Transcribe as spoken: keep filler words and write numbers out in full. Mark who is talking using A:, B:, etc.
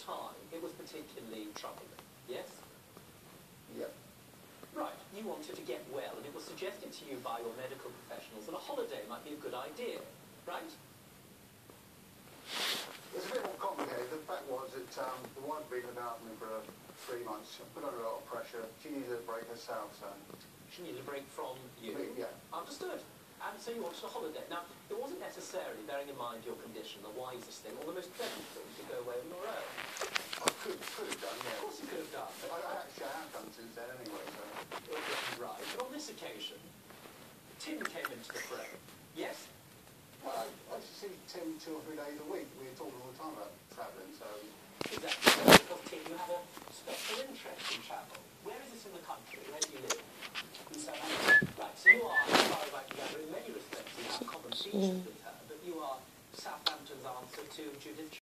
A: time, it was particularly troubling, yes?
B: Yeah.
A: Right, you wanted to get well, and it was suggested to you by your medical professionals that a holiday might be a good idea, right?
B: It's a bit more complicated. The fact was that um, the wife had been without me for uh, three months. She put under a lot of pressure. She needed a break herself, so...
A: She needed a break from you?
B: Me, yeah.
A: Understood. And so you wanted a holiday. Now, it wasn't necessarily, bearing in mind your condition, the wisest thing or the most pleasant thing to go away on your own.
B: I could, could have done, yeah.
A: Of course you could have done.
B: I, I actually have done since then anyway, so...
A: Right, but on this occasion, Tim came into the fray. Yes?
B: Well, I, I used to see Tim two or three days a week. We were talking all the time about travelling, so...
A: Exactly. Because, Tim, you have a special interest in travel. Where is this in the country? Where do you live? In Southampton. Right, so you are, as far as I can gather, in many respects, you have common features with her, but you are Southampton's answer to Judith